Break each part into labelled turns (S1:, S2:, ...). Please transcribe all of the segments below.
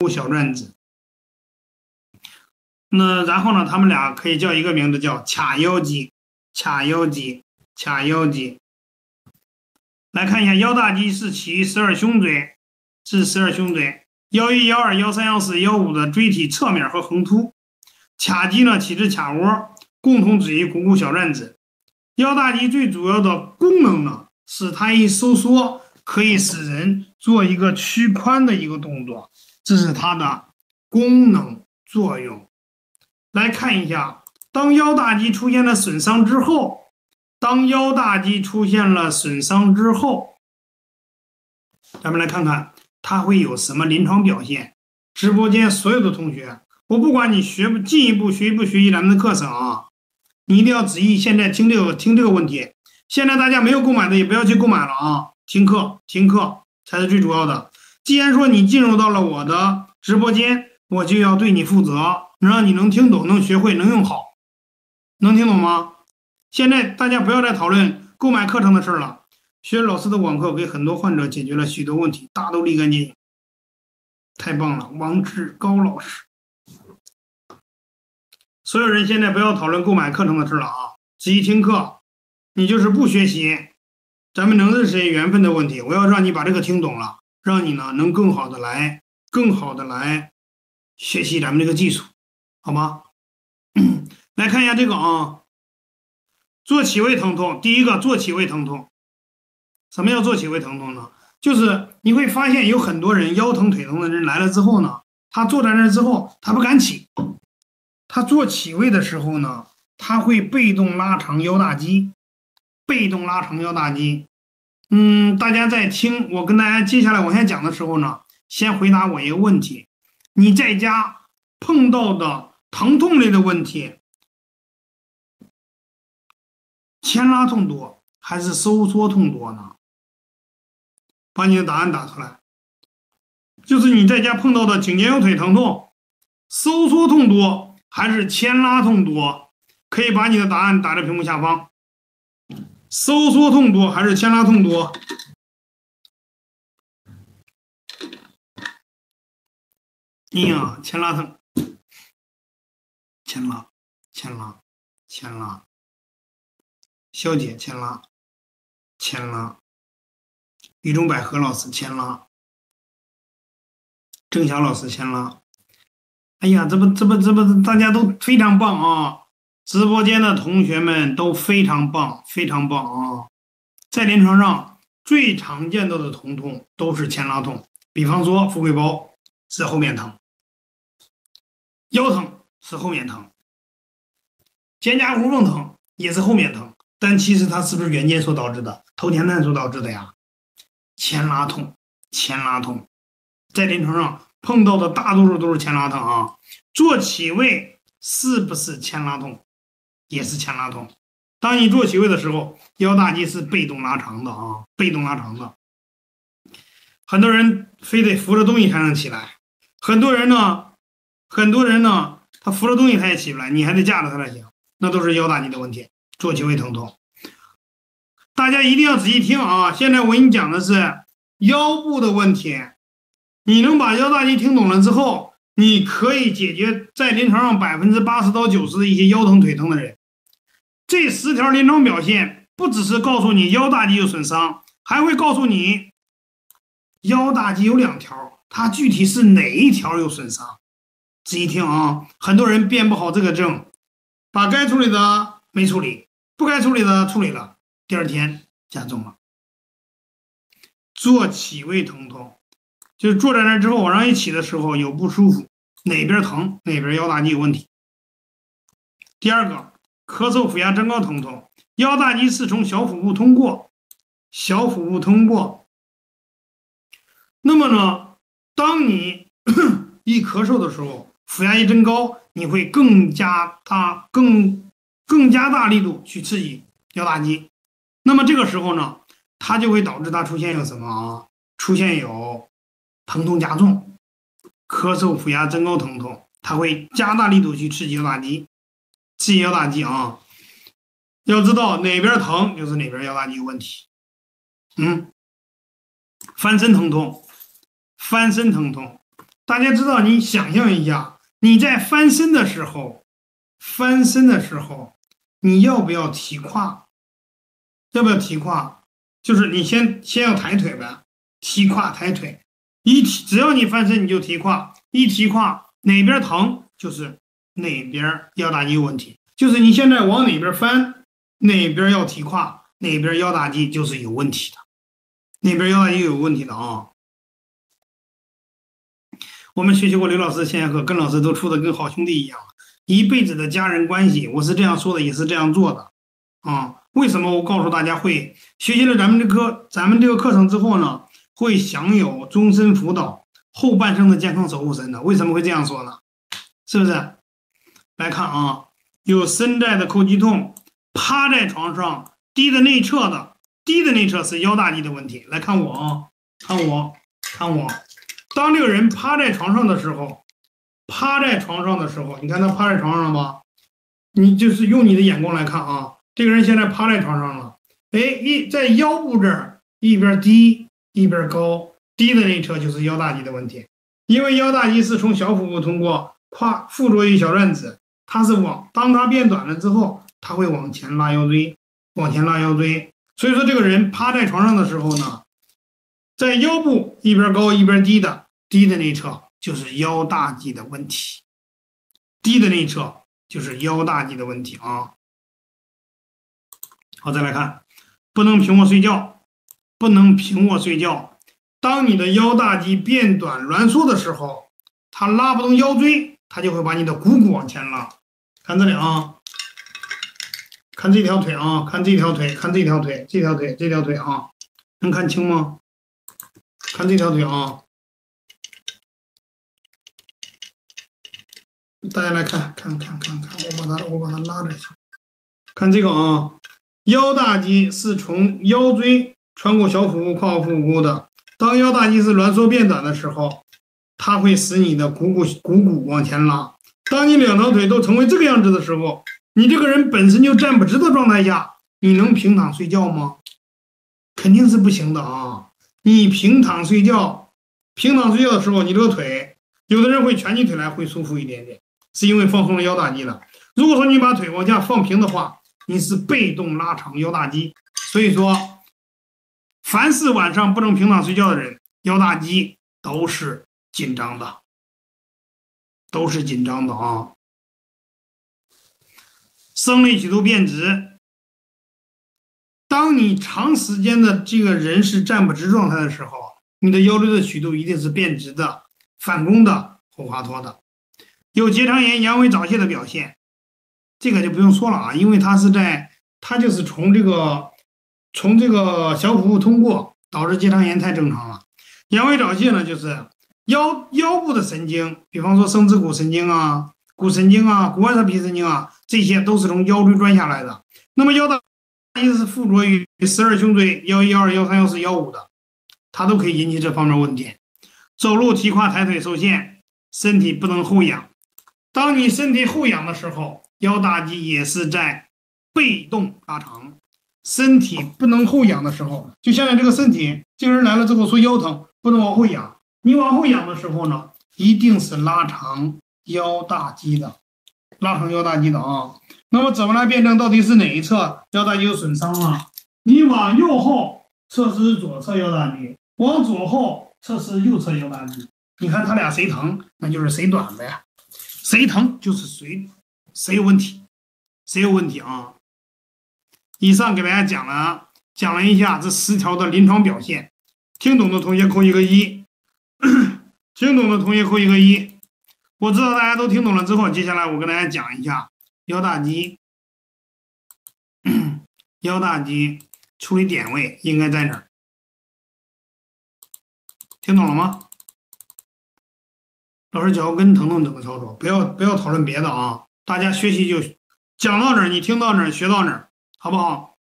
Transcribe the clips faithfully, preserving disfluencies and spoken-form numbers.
S1: 小转子。那然后呢，他们俩可以叫一个名字叫髂腰肌，髂腰肌，髂腰肌。来看一下，腰大肌是起于十二胸椎至十二胸椎，腰一、腰二、腰三、腰四、腰五的椎体侧面和横突。髂肌呢起至髂窝，共同止于股骨小转子。腰大肌最主要的功能呢，是它一收缩可以使人做一个屈髋的一个动作，这是它的功能作用。来看一下，当腰大肌出现了损伤之后，当腰大肌出现了损伤之后，咱们来看看它会有什么临床表现。直播间所有的同学，我不管你学不进一步学不学习咱们的课程啊，你一定要仔细现在听这个听这个问题。现在大家没有购买的也不要去购买了啊，听课听课才是最主要的。既然说你进入到了我的直播间，我就要对你负责，让你能听懂，能学会，能用好，能听懂吗？现在大家不要再讨论购买课程的事了。学老师的网课给很多患者解决了许多问题，大都立竿见影，太棒了，王志高老师。所有人现在不要讨论购买课程的事了啊，仔细听课。你就是不学习，咱们能认识缘分的问题。我要让你把这个听懂了，让你呢能更好的来，更好的来学习咱们这个技术，好吗？来看一下这个啊，坐起位疼痛。第一个，坐起位疼痛。什么叫坐起位疼痛呢？就是你会发现有很多人腰疼腿疼的人来了之后呢，他坐在那之后他不敢起，他坐起位的时候呢，他会被动拉长腰大肌，被动拉长腰大肌。嗯，大家在听我跟大家接下来往下讲的时候呢，先回答我一个问题：你在家碰到的疼痛类的问题，牵拉痛多还是收缩痛多呢？把你的答案打出来。就是你在家碰到的颈肩腰腿疼痛，收缩痛多还是牵拉痛多？可以把你的答案打在屏幕下方。收缩痛多还是牵拉痛多？你啊，牵拉疼，牵拉，牵拉，牵拉。肖姐牵拉，牵拉。雨中百合老师牵拉，郑晓老师牵拉。哎呀，这不这不这不大家都非常棒啊！直播间的同学们都非常棒，非常棒啊！在临床上最常见到的疼痛都是牵拉痛，比方说富贵包是后面疼，腰疼是后面疼，肩胛骨缝疼也是后面疼，但其实它是不是圆肩所导致的，头前段所导致的呀？牵拉痛，牵拉痛，在临床上碰到的大多数都是牵拉痛啊。坐起位是不是牵拉痛？也是牵拉痛。当你坐起位的时候，腰大肌是被动拉长的啊，被动拉长的。很多人非得扶着东西才能起来，很多人呢，很多人呢，他扶着东西他也起不来，你还得架着他才行，那都是腰大肌的问题，坐起位疼痛。大家一定要仔细听啊！现在我跟你讲的是腰部的问题，你能把腰大肌听懂了之后，你可以解决在临床上百分之八十到九十的一些腰疼腿疼的人。这十条临床表现不只是告诉你腰大肌有损伤，还会告诉你腰大肌有两条，它具体是哪一条有损伤。仔细听啊！很多人辨不好这个症，把该处理的没处理，不该处理的处理了，第二天加重了。坐起位疼痛就是坐在那之后往上一起的时候有不舒服，哪边疼哪边腰大肌有问题。第二个，咳嗽腹压增高疼痛，腰大肌是从小腹部通过，小腹部通过。那么呢，当你一咳嗽的时候，腹压一增高，你会更加大更更加大力度去刺激腰大肌。那么这个时候呢，它就会导致它出现有什么啊？出现有疼痛加重，咳嗽腹压增高疼痛，它会加大力度去刺激腰大肌，刺激腰大肌啊！要知道哪边疼就是哪边腰大肌有问题。嗯，翻身疼痛，翻身疼痛， 大家知道，你想象一下，你在翻身的时候，翻身的时候，你要不要提胯？要不要提胯？就是你先先要抬腿呗，提胯抬腿，一提只要你翻身你就提胯，一提胯哪边疼就是哪边腰大肌有问题，就是你现在往哪边翻，哪边要提胯，哪边腰大肌就是有问题的，哪边腰大肌有问题的啊。我们学习过刘老师的线下课，跟老师都处的跟好兄弟一样，一辈子的家人关系，我是这样说的，也是这样做的啊。为什么我告诉大家会学习了咱们这课，咱们这个课程之后呢，会享有终身辅导、后半生的健康守护神的？为什么会这样说呢？是不是？来看啊，有身在的扣肌痛，趴在床上低的内侧的，低的内侧是腰大肌的问题。来看我啊，看我，看我。当这个人趴在床上的时候，趴在床上的时候，你看他趴在床上了吗？你就是用你的眼光来看啊，这个人现在趴在床上了，哎，一在腰部这儿一边低一边高，低的那一侧就是腰大肌的问题，因为腰大肌是从小腹部通过胯附着于小转子，它是往当它变短了之后，它会往前拉腰椎，往前拉腰椎，所以说这个人趴在床上的时候呢，在腰部一边高一边低的，低的那一侧就是腰大肌的问题，低的那一侧就是腰大肌的问题啊。好，再来看，不能平卧睡觉，不能平卧睡觉。当你的腰大肌变短挛缩的时候，它拉不动腰椎，它就会把你的股骨往前拉。看这里啊，看这条腿啊，看这条腿，看这条腿，这条腿，这条腿啊，能看清吗？看这条腿啊，大家来看，看看看看，我把它我把它拉着一下，看这个啊，腰大肌是从腰椎穿过小腹部、胯腹股的。当腰大肌是挛缩变短的时候，它会使你的股骨股骨往前拉。当你两条腿都成为这个样子的时候，你这个人本身就站不直的状态下，你能平躺睡觉吗？肯定是不行的啊！你平躺睡觉，平躺睡觉的时候，你这个腿，有的人会蜷起腿来会舒服一点点，是因为放松了腰大肌了。如果说你把腿往下放平的话，你是被动拉长腰大肌。所以说，凡是晚上不能平躺睡觉的人，腰大肌都是紧张的，都是紧张的啊。生理曲度变直，当你长时间的这个人是站不直状态的时候，你的腰椎的曲度一定是变直的、反弓的、后滑脱的，有结肠炎、阳痿早泄的表现，这个就不用说了啊，因为它是在它就是从这个从这个小腹部通过导致结肠炎，太正常了。阳痿早泄呢，就是腰腰部的神经，比方说生殖骨神经啊、骨神经啊、骨外侧皮神经啊，这些都是从腰椎钻下来的。那么腰大肌是附着于十二胸椎幺一、二、幺三、幺四、幺五的，它都可以引起这方面问题。走路提胯抬腿受限，身体不能后仰。当你身体后仰的时候，腰大肌也是在被动拉长。身体不能后仰的时候，就现在这个身体，这个人来了之后说腰疼，不能往后仰。你往后仰的时候呢，一定是拉长腰大肌的，拉长腰大肌的啊。那么怎么来辩证到底是哪一侧腰大肌有损伤啊？你往右后测试左侧腰大肌，往左后测试右侧腰大肌。你看他俩谁疼，那就是谁短呗。谁疼就是谁谁有问题，谁有问题啊？以上给大家讲了讲了一下这十条的临床表现，听懂的同学扣一个一，听懂的同学扣一个一。我知道大家都听懂了之后，接下来我跟大家讲一下腰大肌，腰大肌处理点位应该在哪儿？听懂了吗？老师脚跟疼痛怎么操作？不要不要讨论别的啊，大家学习就讲到哪儿，你听到哪儿，学到哪儿，好不好？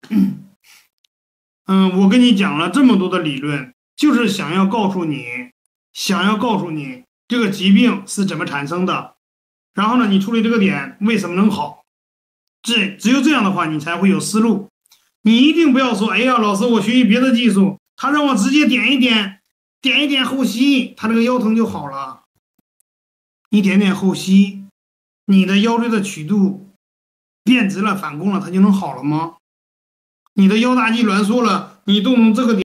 S1: 嗯，我跟你讲了这么多的理论，就是想要告诉你，想要告诉你这个疾病是怎么产生的，然后呢，你处理这个点为什么能好？这只有这样的话，你才会有思路。你一定不要说，哎呀，老师，我学习别的技术，他让我直接点一点， 点一点后吸，他这个腰疼就好了。你点点后吸，你的腰椎的曲度变直了、反弓了，它就能好了吗？你的腰大肌挛缩了，你动动这个点。